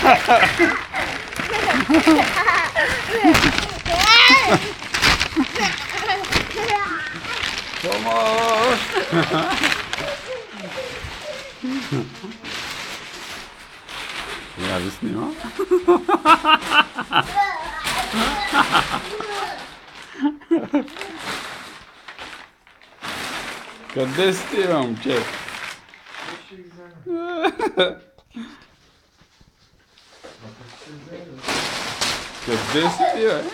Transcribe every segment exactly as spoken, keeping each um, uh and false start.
Помощь! Я ви снимам. Къде си ти, момче? Къде си ти, бе?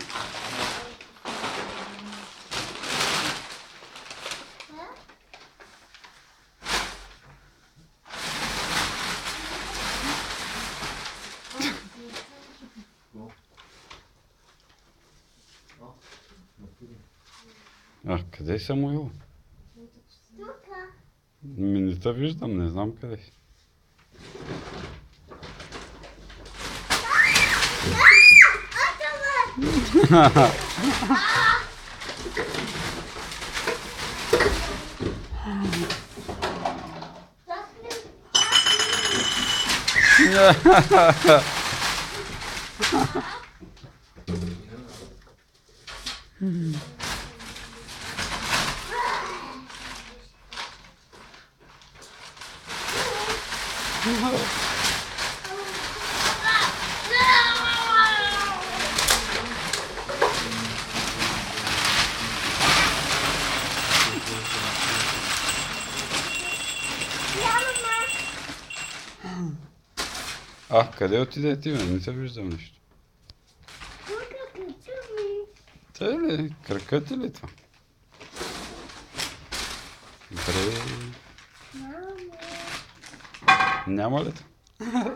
А, къде си, Самуил? Ми не те виждам, не знам къде си. А, къде отиде ти, бе? Не се виждам нищо. Те ли? Кракът ти ли това? Добре. Няма ли това?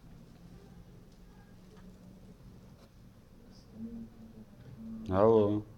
Ало.